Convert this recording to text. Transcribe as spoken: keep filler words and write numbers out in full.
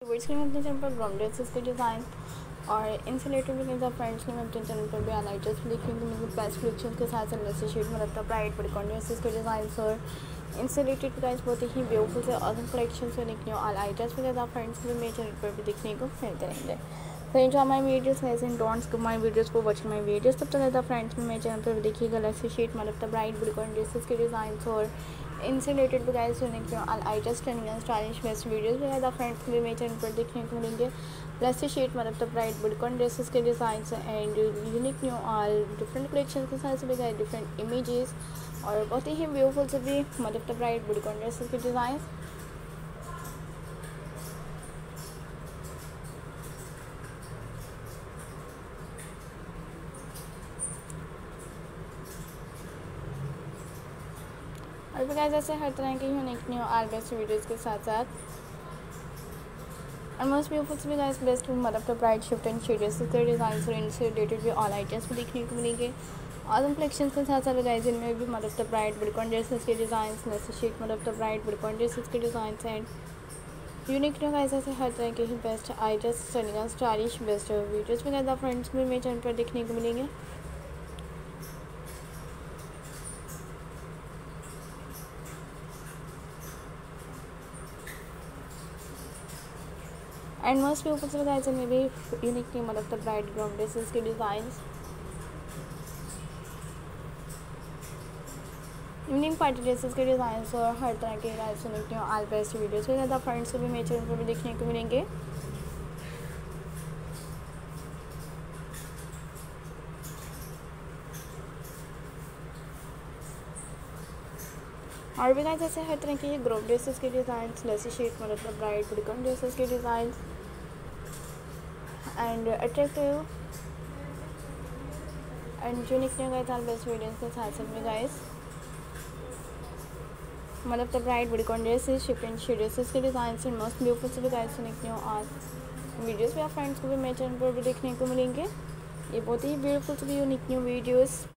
Viewers के लिए अपने चैनल पर ग्राउंड ड्रेसेस के डिज़ाइन और इनसे रिलेटेड भी कई फ्रेंड्स ने अपने चैनल पर भी हाइलाइटर्स देखने को मिलेंगे बेस्ट कलेक्शन के साथ साथ शेड मतलब तो ब्राइट बड़ी ड्रेसेस के डिज़ाइन और इनसे रिलेटेड गाइस बहुत ही ब्यूटीफुल से ऑसम कलेक्शन से देखने और हाइलाइटर्स वगैरह फ्रेंड्स को भी मेरे चैनल पर भी देखने को मिलते रहेंगे। तो enjoy my videos guys and don't skip my videos for watching my videos. तब तक ज़्यादा फ्रेंड्स में मेरे चैनल पर देखिएगा गैलेक्सी शीट मतलब तो ब्राइट बड़ी ड्रेसेस के डिज़ाइन और इनसे रिलेटेड भी guys unique items trending stylish best videos वगैरह फ्रेंड्स को भी मेरे चैनल पर देखने को मिलेंगे। गैलेक्सी शीट मतलब तो ब्राइट बड़ी ड्रेसेस के design and unique new all different collection के साथ भी गाइस डिफरेंट इमेजेस और बहुत ही ब्यूटीफुल से भी मतलब तो ब्राइट बड़ी ड्रेसेस के डिज़ाइन। और भी गाइस ऐसे हर तरह के unique new all best videos के साथ साथ और मोस्ट ब्यूटीफुल से भी गाइस बेस्ट मतलब तो ब्राइट शिफ्ट एंड शेड्स के डिज़ाइन और इनसे रिलेटेड भी ऑल आइटम्स भी देखने को मिलेंगे। आजम कलेक्शन के साथ साथ गाइस इनमें भी मतलब तो ब्राइट बड़ी ड्रेसेस के डिज़ाइन लेस शीट मतलब तो ब्राइट बड़ी ड्रेसेस के design and unique new guys ऐसे हर तरह के ही best items stylish best videos वगैरह फ्रेंड्स भी मेरे चैनल पर देखने को मिलेंगे। एंड मोस्ट ब्यूटीफुल से गाइस में भी यूनिक न्यू मतलब तो ब्राइट ग्राउंड ड्रेसेस के डिज़ाइंस इवनिंग पार्टी ड्रेसेस के डिज़ाइंस और हर तरह के guys unique new all best videos वगैरह फ्रेंड्स को भी मेरे चैनल पर भी देखने को मिलेंगे। और भी गाइस ऐसे हर तरह के ग्रुप ड्रेसेस के डिज़ाइन लेसी शीट मतलब ब्राइट बड़ी ड्रेसेस के design and attractive and unique new guys all best videos के साथ साथ में गाइस मतलब तो ब्राइट बड़ी ड्रेसेस शिप एंड शेड्स के डिज़ाइन से मोस्ट ब्यूटीफुल से भी guys unique new all videos भी आप फ्रेंड्स को भी मेरे चैनल पर भी देखने को मिलेंगे। ये बहुत ही ब्यूटीफुल से भी यूनिक न्यू वीडियोस